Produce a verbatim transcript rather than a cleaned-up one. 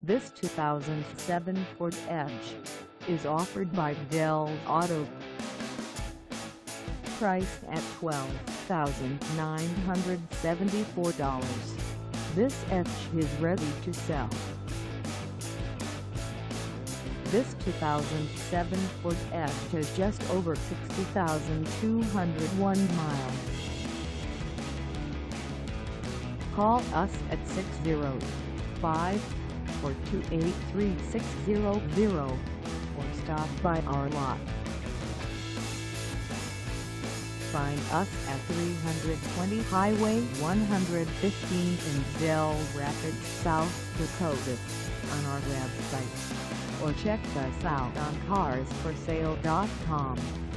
This two thousand seven Ford Edge is offered by Del Auto. Priced at twelve thousand nine hundred seventy-four dollars, this Edge is ready to sell. This two thousand seven Ford Edge has just over sixty thousand two hundred one miles. Call us at six oh five, four two eight, three six zero zero or stop by our lot. Find us at three twenty Highway one fifteen in Dell Rapids, South Dakota on our website, or check us out on cars for sale dot com.